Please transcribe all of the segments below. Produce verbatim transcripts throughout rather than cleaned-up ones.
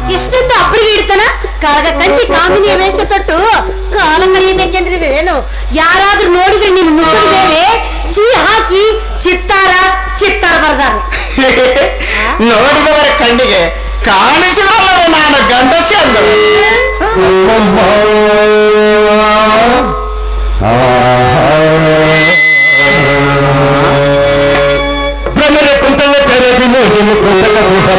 ಇಷ್ಟೊಂದು ಅಪ್ಪರಿಗೆ ಇಡ್ತಾನ ಕಾಳಗ ಕಳಿಸಿ ಕಾಮಿನಿಯ ವೇಷ ತೊಟ್ಟು ಕಾಲ ಕಳೆಯಬೇಕೆಂದ್ರೆ ಏನು ಯಾರಾದ್ರೂ ನೋಡಿದ್ರೆ ನಿನ್ ಮುಖದ ಮೇಲೆ ಚೀ ಹಾಕಿ ಚಿತ್ತಾರ ಚಿತ್ತಾರ ಬರ್ದಾರ ನೋಡಿದವರ ಕಣ್ಣಿಗೆ ಕಾಣಿಸಿದವರ ನಾನು ಗಂಡಸಿ ಅಂದ ಭ್ರಮರೆ ಕುಂತಲ ಕರೆದಿ ನೋಡಿ ಕುಂತಲ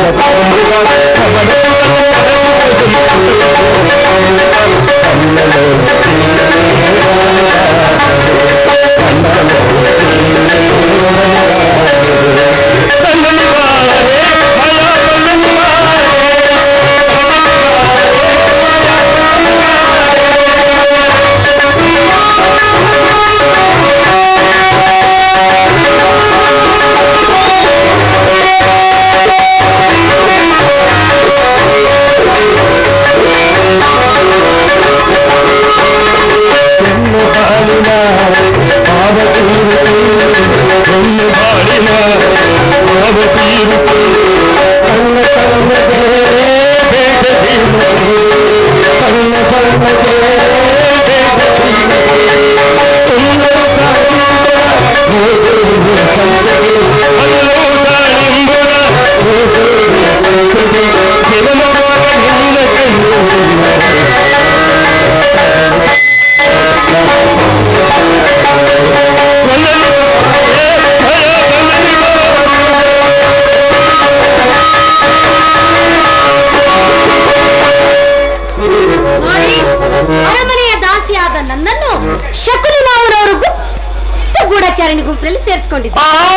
ಗೂಢಚಾರಣಿ ಗುಂಪಿನಲ್ಲಿ ಸೇರಿಸಿಕೊಂಡಿದ್ದೆ.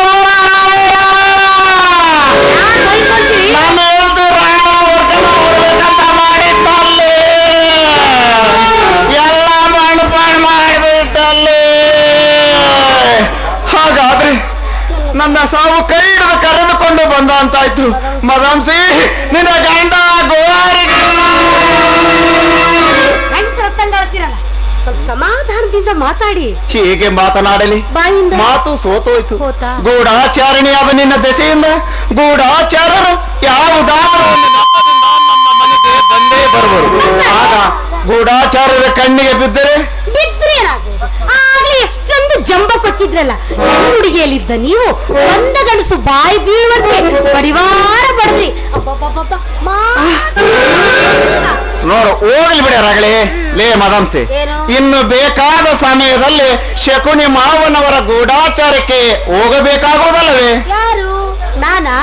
ಹಾಗಾದ್ರೆ ನನ್ನ ಸಾವು ಕೈ ಹಿಡಿದು ಕರೆದುಕೊಂಡು ಬಂದ ಅಂತಾಯ್ತು. ಮದಾಂಸಿ ನಿನ್ನ ಗಂಡ ಗೋವಾರಿಗೆ ಸ್ವಲ್ಪ ಸಮಾಧಾನದಿಂದ ಮಾತಾಡಿ. ಹೀಗೆ ಮಾತನಾಡಲಿ ಮಾತು ಸೋತೋಯ್ತು. ಗೂಢಾಚಾರಣಿಯಾದ ನಿನ್ನ ದೆಸೆಯಿಂದ ಗೂಢಾಚಾರರು ಯಾವುದಾದರೂ ನಮ್ಮ ಮನೆಗೆ ಬಂದೇ ಬರುವರು. ಆಗ ಗೂಢಾಚಾರರ ಕಣ್ಣಿಗೆ ಬಿದ್ದರೆ ಆಗ್ಲೇ ಎಷ್ಟೊಂದು ಜಂಬ ಕೊಚ್ಚಿದ್ರಲ್ಲ. ಹುಡುಗಿಯಲ್ಲಿದ್ದ ನೀವು ಒಂದ ಗಂಡಸು ಬಾಯಿ ಬೀಳುವಂತೆ ಬಡಿವಾರ ಬಡ್ರಿ. ನೋಡು ಹೋಗ್ಲಿ ಬಿಡರಾಗಲೇ ಲೇ ಮದಂಸೆ, ಇನ್ನು ಬೇಕಾದ ಸಮಯದಲ್ಲಿ ಶಕುನಿ ಮಾವನವರ ಗೂಢಾಚಾರಕ್ಕೆ ಹೋಗಬೇಕಾಗುವುದಲ್ಲವೇ? ಯಾರು ನಾನಾ?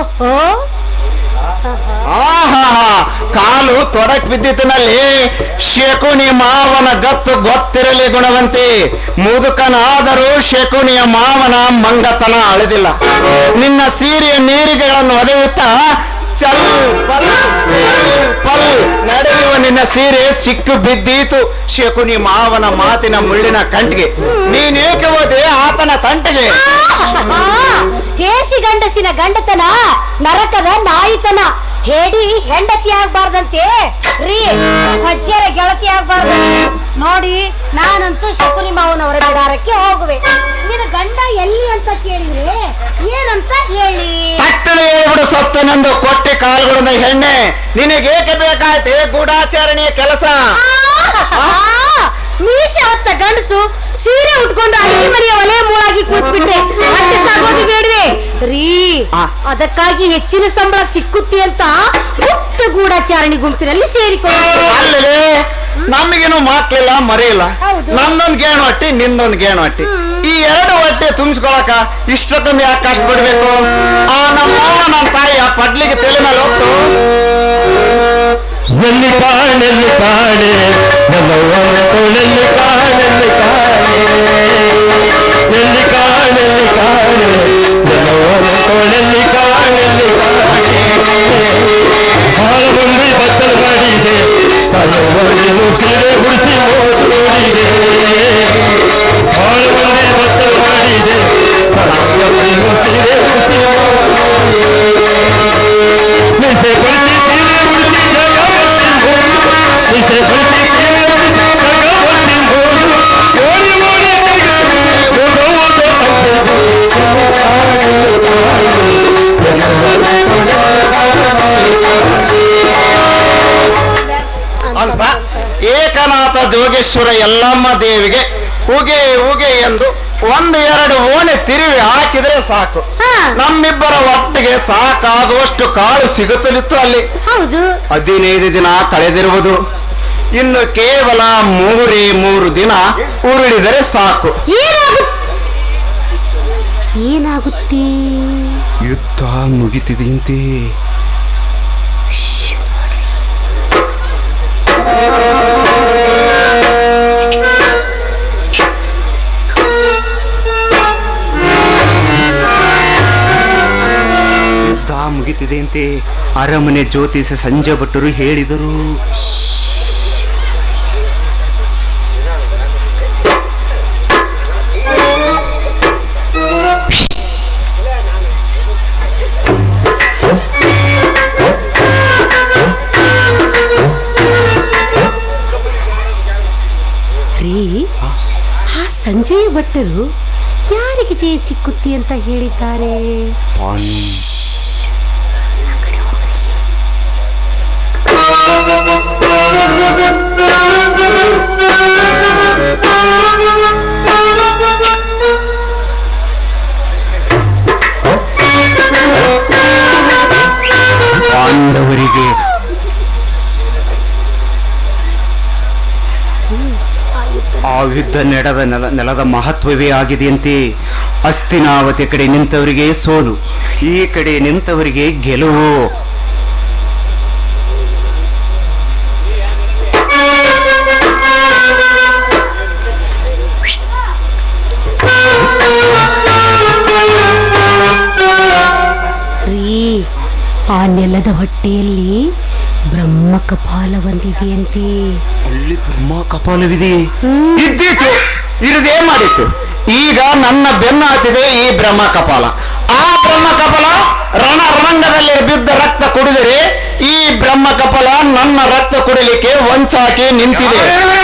ಆಹಾ, ಕಾಲು ತೊಡಕ್ ಬಿದ್ದಿತ್ತಿನಲ್ಲಿ ಶಕುನಿ ಮಾವನ ಗತ್ತು ಗೊತ್ತಿರಲಿ ಗುಣವಂತಿ. ಮುದುಕನಾದರೂ ಶಕುನಿಯ ಮಾವನ ಮಂಗತನ ಅಳೆದಿಲ್ಲ. ನಿನ್ನ ಸೀರೆಯ ನೀರಿಗೆಗಳನ್ನು ಒದೆಯುತ್ತಾ ಚಲ್ ಪಲ್ ಪಲ್ ನಡೆಯುವ ನಿನ್ನ ಸೀರೆ ಸಿಕ್ಕು ಬಿದ್ದೀತು ಶಕುನಿ ಮಾವನ ಮಾತಿನ ಮುಳ್ಳಿನ ಕಂಟಿಗೆ. ನೀನೇಕೆ ಹೋದೆ ಆತನ ತಂಟೆಗೆ? ಹೇಸಿ ಗಂಡಸಿನ ಗಂಡತನ ನರಕದ ನಾಯಿತನ. ಹೇಡಿ ಹೆಂಡತಿ ಆಗ್ಬಾರ್ದಂತೆ ರೀ, ಅಜ್ಜರ ಗೆಳತಿ ಆಗ್ಬಾರ್ದಂತೆ. ನೋಡಿ ನಾನಂತೂ ಶಕುನಿ ಮಾವನವರ ಬಿಡಾರಕ್ಕೆ ಹೋಗುವೆ. ನಿನ್ನ ಗಂಡ ಎಲ್ಲಿ ಅಂತ ಕೇಳಿದ್ರೆ ಏನಂತ ಹೇಳಿ? ತಟ್ಟಳೆ ಹೇಳ್ಬಿಡು ಸತ್ತನೆಂದು ಕೊಟ್ಟೆ ಕಾಲ್ಗುಡದ ಹೆಣ್ಣೆ, ನಿನಗೇಕೆ ಬೇಕಾಯ್ತೆ ಗೂಢಾಚಾರಣೆಯ ಕೆಲಸ? ಮೀಸ ಹೊತ್ತ ಗಂಡಸು ಸೀರೆ ಉಟ್ಕೊಂಡು ಅಡಿಗೆ ಮನೆಯ ಒಲೆ ಮೂಳಾಗಿ ಕೂತ್ಬಿಟ್ರೆ ಹೊಟ್ಟೆ ಸಾಗೋದು ಬೇಡವೆ ರೀ? ಅದಕ್ಕಾಗಿ ಹೆಚ್ಚಿನ ಸಂಬಳ ಸಿಕ್ಕುತ್ತಿ ಅಂತ ಗುಪ್ತ ಗೂಢಾಚಾರಣಿ ಗುಂಪಿನಲ್ಲಿ ಸೇರಿಕೊಂಡು. ಅಲ್ಲೇ ನಮಗೇನು ಮಕ್ಕಳಿಲ್ಲ ಮರೆಯಿಲ್ಲ. ನಂದೊಂದು ಗೇಣು ಹೊಟ್ಟಿ ನಿಂದೊಂದು ಗೇಣು ಹೊಟ್ಟಿ. ಈ ಎರಡು ಹೊಟ್ಟೆ ತುಂಬಿಸ್ಕೊಳಕ ಇಷ್ಟಕ್ಕೊಂದು ಯಾಕೆ ಕಷ್ಟ ಪಡ್ಬೇಕು? ಆ ನಮ್ಮ ನನ್ನ ತಾಯಿ ಆ ಪಡ್ಲಿಗೆ ತಲೆ ಮೇಲೆ ಹೊತ್ತು ಎಲ್ಲಿ ಕಾಣೆಲ್ಲಿ ಕಾಣೆ ನಮ್ಮಲ್ಲಿ ಕಾಣೆಲ್ಲಿ ಕಾಣೆ ಎಲ್ಲಿ ಕಾಣೆಲ್ಲಿ ಕಾಣೆ ನಮ್ಮಲ್ಲಿ ಕಾಣೆಲ್ಲಿ ಕಾಣೆ ಹಾಳ ಬಂದಿ ಬತ್ತಲು ಮಾಡಿದೆ ತಲೆಯನ್ನು ಸೀರೆ ಹುಡುಕಿ ನೋಡಿದೆ. ಹಾಳ ಬಂದಿ ಬತ್ತಲು ಮಾಡಿದೆ ತಲೆಯನ್ನು ಸೀರೆ ಹುಡುಕಿ ನಿಸೆ ಕೊಡಿ ಸೀರೆ ಹುಡುಕಿ ನಿಸೆ ಕೊಡಿ ಸೀರೆ ಹುಡುಕಿ ಜಗವನ್ನಿ ಹೋದು ಓಡಿ ಓಡಿ ಹೋಗುವುದು ಏಕನಾಥ ಜೋಗೇಶ್ವರ ಯಲ್ಲಮ್ಮ ದೇವಿಗೆ ಉಗೆ ಉಗೆ ಎಂದು ಒಂದು ಎರಡು ಓಣೆ ತಿರುವಿ ಹಾಕಿದ್ರೆ ಸಾಕು, ನಮ್ಮಿಬ್ಬರ ಒಟ್ಟಿಗೆ ಸಾಕಾಗುವಷ್ಟು ಕಾಳು ಸಿಗುತ್ತಲಿತ್ತು ಅಲ್ಲಿ. ಹೌದು, ಹದಿನೈದು ದಿನ ಕಳೆದಿರುವುದು, ಇನ್ನು ಕೇವಲ ಮೂರೇ ಮೂರು ದಿನ ಉರುಳಿದರೆ ಸಾಕು. ಏನಾಗುತ್ತೆ? ಯುದ್ಧ ಮುಗಿತಿದೆಯಂತೆ. ಯುದ್ಧ ಮುಗಿತಿದೆಯಂತೆ. ಅರಮನೆ ಜ್ಯೋತಿಷ ಸಂಜೆ ಭಟ್ಟರು ಹೇಳಿದರು. ಆ ಸಂಜಯ ಭಟ್ಟರು ಯಾರಿಗೆ ಜಯ ಸಿಕ್ಕುತ್ತಿ ಅಂತ ಹೇಳಿದ್ದಾರೆ? ಪಾಂಡವರಿಗೆ ಆ ಯುದ್ಧ ನಡೆದ ನೆಲ ನೆಲದ ಮಹತ್ವವೇ ಆಗಿದೆಯಂತೆ. ಹಸ್ತಿನಾವತಿ ಕಡೆ ನಿಂತವರಿಗೆ ಸೋಲು, ಈ ಕಡೆ ನಿಂತವರಿಗೆ ಗೆಲುವು. ರೀ, ಆ ನೆಲದ ಹೊಟ್ಟೆಯಲ್ಲಿ ಬ್ರಹ್ಮ ಕಪಾಲ ಬಂದಿದೆಯಂತೆ. ಅಲ್ಲಿ ಬ್ರಹ್ಮ ಕಪಾಲವಿದೆ. ಇದ್ದೀತು, ಇರದೇ ಮಾಡಿತ್ತು. ಈಗ ನನ್ನ ಬೆನ್ನ ಹತ್ತಿದೆ ಈ ಬ್ರಹ್ಮ ಕಪಾಲ. ಆ ಬ್ರಹ್ಮ ಕಪಾಲ ರಣ ರಣಂಗದಲ್ಲಿ ಬಿದ್ದ ರಕ್ತ ಕುಡಿದರೆ ಈ ಬ್ರಹ್ಮ ಕಪಾಲ ನನ್ನ ರಕ್ತ ಕುಡಿಲಿಕ್ಕೆ ವಂಚಾಕಿ ನಿಂತಿದೆ.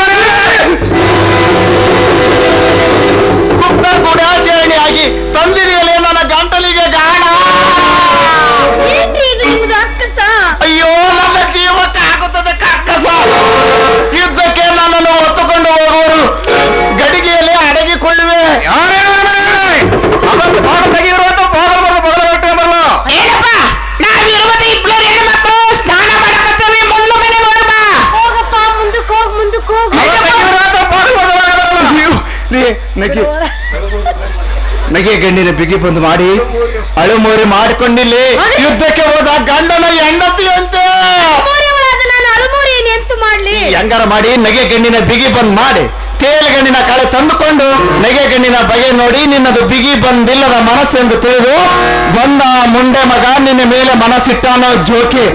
ಗುಪ್ತ ಗೂಢಾಚರಣೆಯಾಗಿ ತಂದಿದೆಯಲ್ಲ ನನ್ನ ಗಂಟಲಿಗೆ ಗಾಣ. ಅಯ್ಯೋ, ನನ್ನ ಜೀವಕ್ಕೆ ಆಗುತ್ತದೆ ಕಕ್ಕಸ. ಯುದ್ಧಕ್ಕೆ ನನ್ನನ್ನು ಹೊತ್ತುಕೊಂಡು ಹೋಗುವರು ಗಡಿಗೆಯಲ್ಲಿ ಅಡಗಿಕೊಳ್ಳುವೆ. ನಗೆ ಗಂಡಿನ ಬಿಗಿ ಬಂದು ಮಾಡಿ ಅಳುಮೋರಿ ಮಾಡಿಕೊಂಡಿಲ್ಲಿ ಯುದ್ಧಕ್ಕೆ ಹೋದ ಗಂಡನ ಹೆಂಡತಿಯಂತೆ. ಹೆಂಗಾರ ಮಾಡಿ ನಗೆ ಗಂಡಿನ ಬಿಗಿ ಬಂದ್ ಮಾಡಿ ತೇಲ್ ಗಂಡಿನ ಕಳೆ ತಂದುಕೊಂಡು ನಗೆ ಗಂಡಿನ ಬಗೆ ನೋಡಿ ನಿನ್ನದು ಬಿಗಿ ಬಂದಿಲ್ಲದ ಮನಸ್ಸೆಂದು ತಿಳಿದು ಬಂದ ಮುಂಡೆ ಮಗ ನಿನ್ನ ಮೇಲೆ ಮನಸ್ಸಿಟ್ಟಾನೋ ಜೋಕಿ.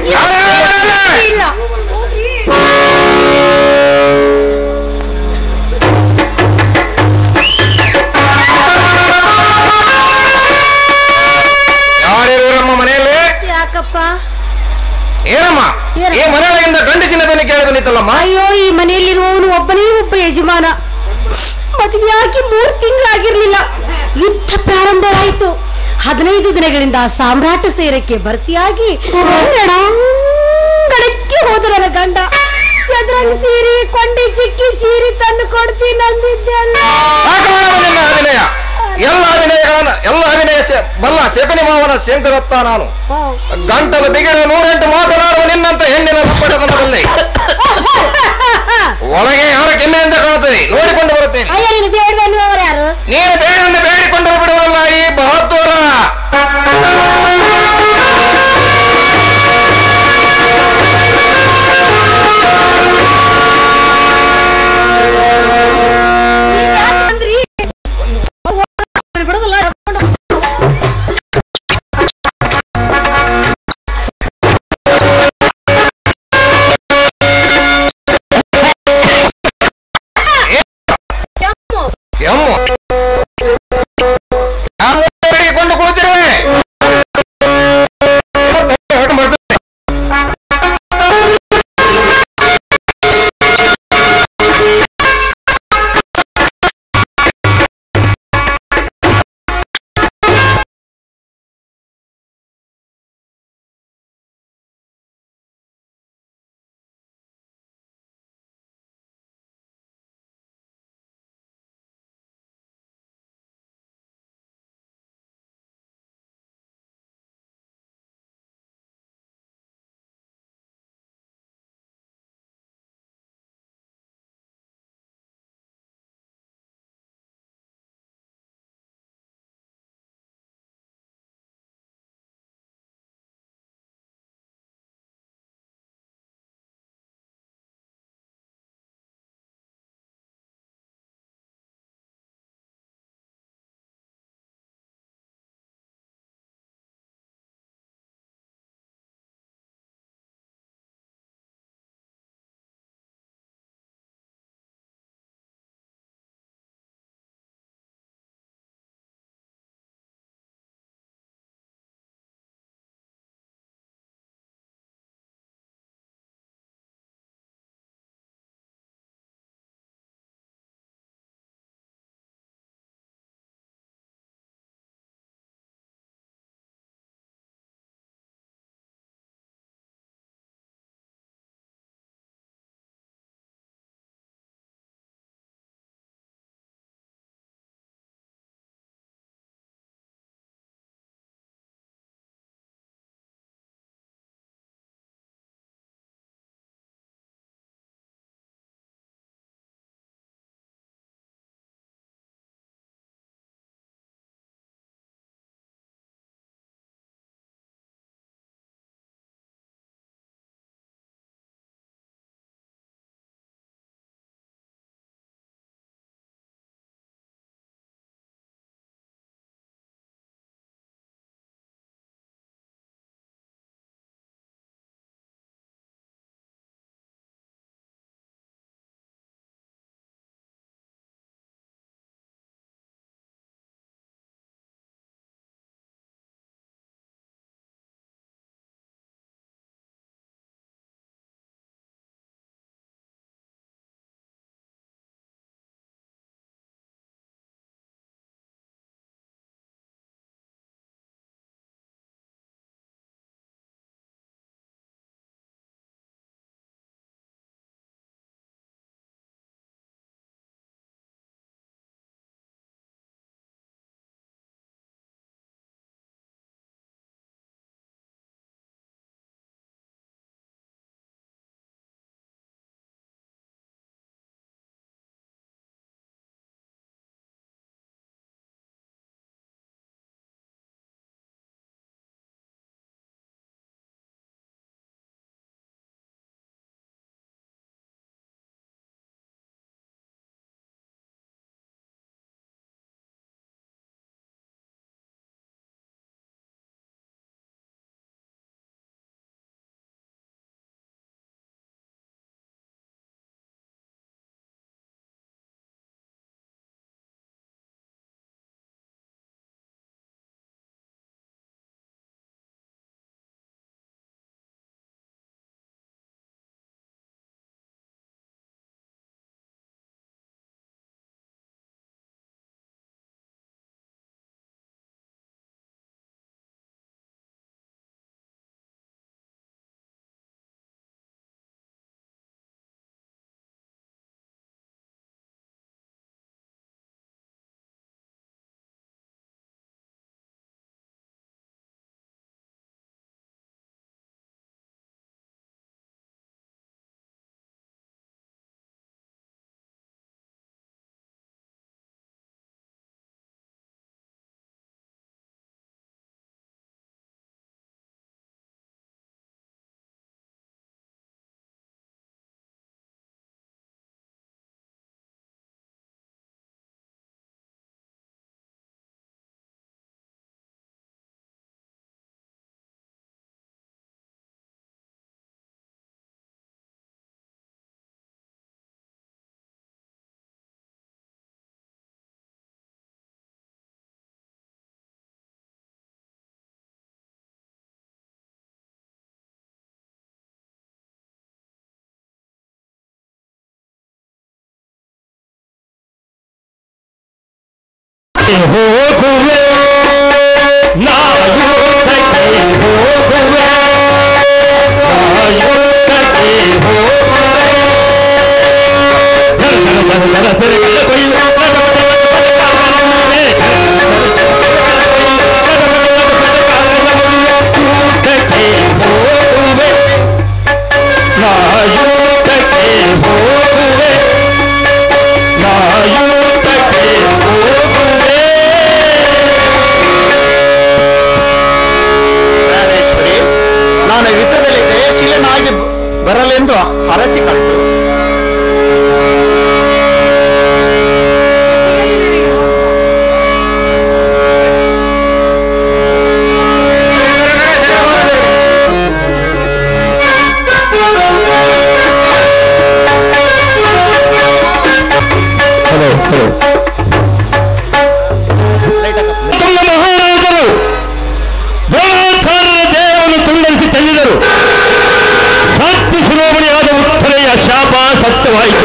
ಮನೆಯಲ್ಲಿ ಯಾಕಪ್ಪ? ಏನಮ್ಮ ಈ ಮನೆಯೊಳಗಿಂದ ಗಂಡಸಿನ ಧ್ವನಿ ಕೇಳಿ ಬಂದಿತ್ತಲ್ಲಮ್ಮ? ಅಯ್ಯೋ, ಈ ಮನೆಯಲ್ಲಿರುವವನು ಒಬ್ಬನೇ ಒಬ್ಬ ಯಜಮಾನ. ಮದುವೆಯಾಗಿ ಮೂರು ತಿಂಗಳಾಗಿರ್ಲಿಲ್ಲ, ಯುದ್ಧ ಪ್ರಾರಂಭವಾಯಿತು. ಹದಿನೈದು ದಿನಗಳಿಂದ ಸಾಮ್ರಾಟ ಸೇರಕ್ಕೆ ಭರ್ತಿಯಾಗಿ ರಣಾಂಗಣಕ್ಕೆ ಹೋದ ನನ್ನ ಗಂಡ. ಚದ್ರಂಗ್ ಸೀರೆ ಕೊಂಡಿ ಚಿಕ್ಕಿ ಸೀರೆ ತಂದು ಕೊಡ್ತೀನಿ ಅಂದಿದ್ದೆಲ್ಲ. ಎಲ್ಲ ಅಭಿನಯಗಳನ್ನ ಎಲ್ಲ ಅಭಿನಯ ಬಲ್ಲ ಶಕುನಿ ಮಾವನ ಶಂಕರತ್ತ ನಾನು. ಗಂಟಲು ಬಿಗಿದು ನೂರೆಂಟು ಮಾತನಾಡುವ ನಿನ್ನಂತ ಹೆಣ್ಣಿನ ಲಪ್ಪಡದಲ್ಲಿ ಒಳಗೆ ಯಾರ ಕೆನ್ನೆಯಿಂದ ಕಾಣುತ್ತದೆ, ನೋಡಿಕೊಂಡು ಬರುತ್ತೇನೆ. ನೀನು ಬೇಡನ್ನು ಬೇಡಿಕೊಂಡು ಬಿಡುವಲ್ಲ ಈ ಬಹದ್ದೂರ. ಹೋಗುವೆ ನಾ ಯುದ್ಧಕ್ಕೆ ಹೋಗುವೆ ನಾ ಯುದ್ಧಕ್ಕೆ ಹೋಗುವೆ ಸರ ಸರ ಸರ ಸರ ಸರಗಲ್ಲ ಕೊಯ್ಲು ನಾ ಯುದ್ಧಕ್ಕೆ ಹೋಗುವೆ ನಾ ಯುದ್ಧಕ್ಕೆ ಹೋಗುವೆ. ಪ್ರಾಣೇಶ್ವರಿ, ನಾನು ಯುದ್ಧದಲ್ಲಿ ಜಯಶೀಲನಾಗಿ ಬರಲೆಂದು ಹರಸಿ ಕಳಿಸು. ತುಂಗ ಮಹಾರಾಜರು ದ್ರೋಣಾಚಾರ್ಯ ದೇಹವನ್ನು ತುಂಡರಿಸಿ ತಂದಿದರು. ಸತ್ಯ ಶಿರೋಮಣಿಯಾದ ಉತ್ತರೆಯ ಶಾಪ ಸತ್ಯವಾಯಿತು.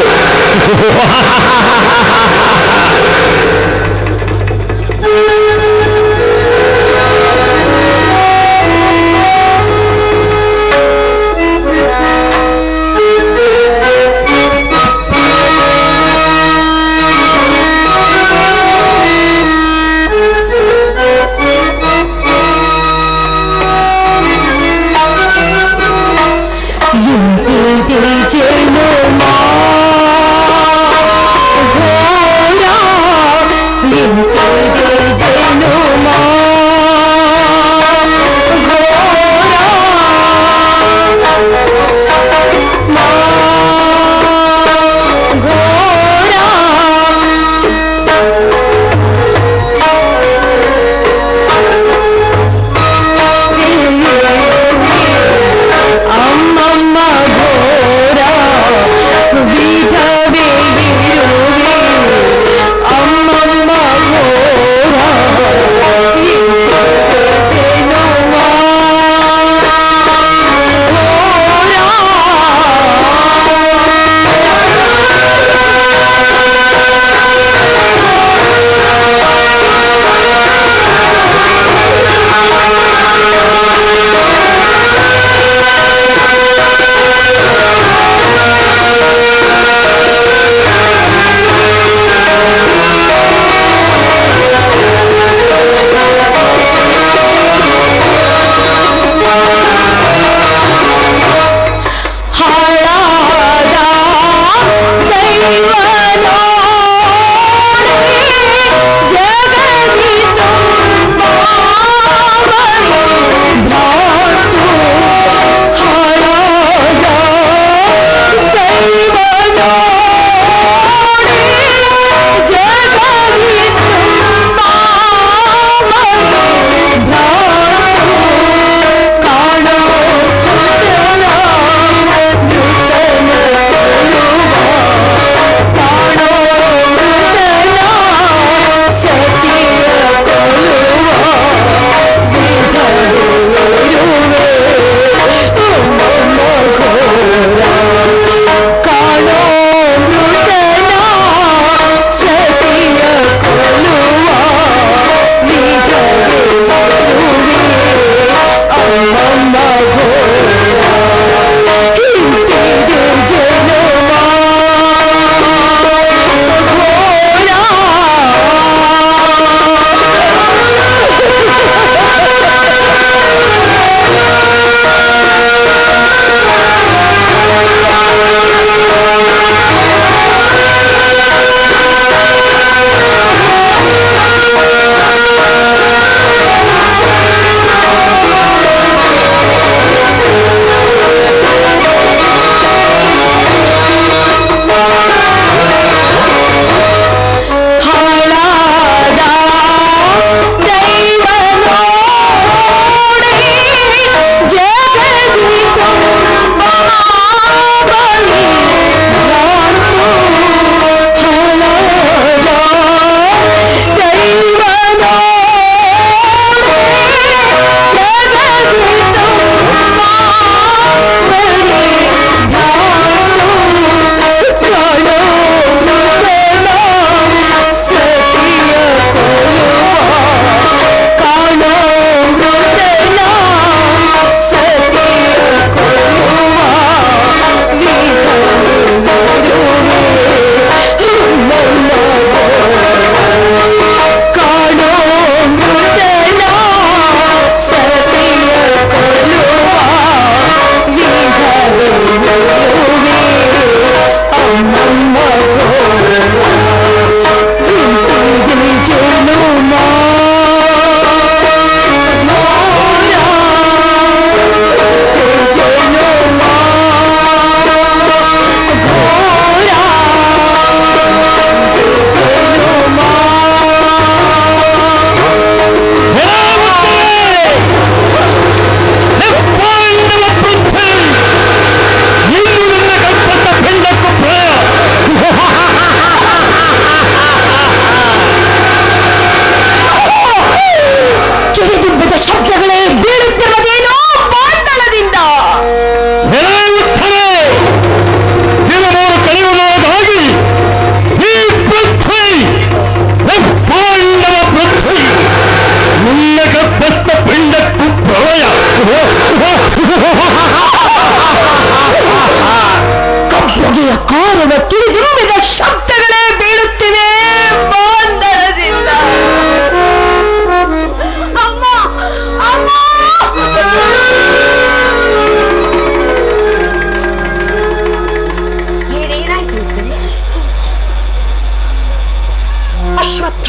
ಅಮ್ಮಮ್ಮ ಘೋರ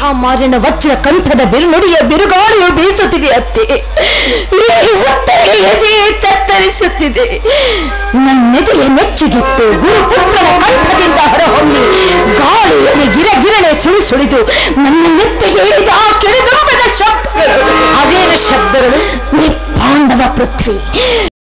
ಮಾರಿನ ವಜ್ರ ಕಂಠದ ಬಿರುನುಡಿಯ ಬಿರುಗಾಳಿಯು ಬೀಸುತ್ತಿದೆ ಅತ್ತೆ. ಈ ಉತ್ತರಿಗೆ ಎದೆ ತತ್ತರಿಸುತ್ತಿದೆ. ನನ್ನೆದೆಯ ನೆಚ್ಚಿಗಿಟ್ಟು ಗುರುಪುತ್ರನ ಕಂಠದಿಂದ ಹೊರಹೊಮ್ಮಿ ಗಾಳಿಯಲ್ಲಿ ಗಿರಗಿರನೆ ಸುಳಿ ಸುಳಿದು ನನ್ನ ನೆತ್ತಿಗೆ ಇಳಿದ ಆ ಕೆಳಗಂಬದ ಶಬ್ದಗಳು. ಅವೇನು ಶಬ್ದಗಳು? ಪಾಂಡವ ಪೃಥ್ವಿ